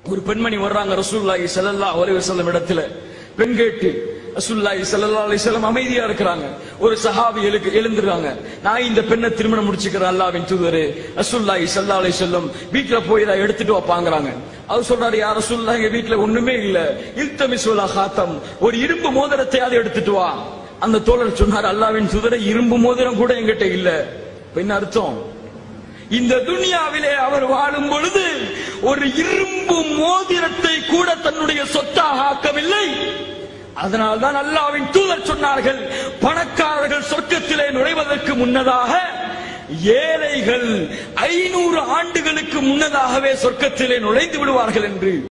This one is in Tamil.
ஒரு பெண்மணி வர்றாங்க ரசூலுல்லாஹி ஸல்லல்லாஹு அலைஹி வஸல்லம் இடத்துல. பெண் கேட்டு ரசூலுல்லாஹி ஸல்லல்லாஹு அலைஹி வஸல்லம் அமைதியா இருக்கிறாங்க. ஒரு சஹாபி எழுந்துறாங்க. நான் இந்த பெண்ணை திருமணம் முடிச்சுக்கிறேன் அல்லாஹ்வின் தூதரே. ரசூலுல்லாஹி ஸல்லல்லாஹு அலைஹி வஸல்லம் வீட்ல போய் இதை எடுத்துட்டு வாப்பாங்கறாங்க. அவர் சொல்றாரு, யா ரசூலுல்லாஹ், எங்க வீட்ல ஒண்ணுமே இல்ல, இல்தமிசுல் ஹாத்தம், ஒரு இரும்பு மோதிரத்தையாவது எடுத்துட்டு வா. அந்த தோழர் சொன்னார், அல்லாஹ்வின் தூதரே, இரும்பு மோதிரம் கூட என்கிட்ட இல்ல. என்ன அர்த்தம்? இந்த துனியாவிலே அவர் வாழும் பொழுது ஒரு இரும்பு மோதிரத்தை கூட தன்னுடைய சொத்தாக ஆக்கவில்லை. அதனால்தான் அல்லாஹ்வின் தூதர் சொன்னார்கள், பணக்காரர்கள் சொர்க்கத்திலே நுழைவதற்கு முன்னதாக ஏழைகள் 500 ஆண்டுகளுக்கு முன்னதாகவே சொர்க்கத்திலே நுழைந்து விடுவார்கள் என்று.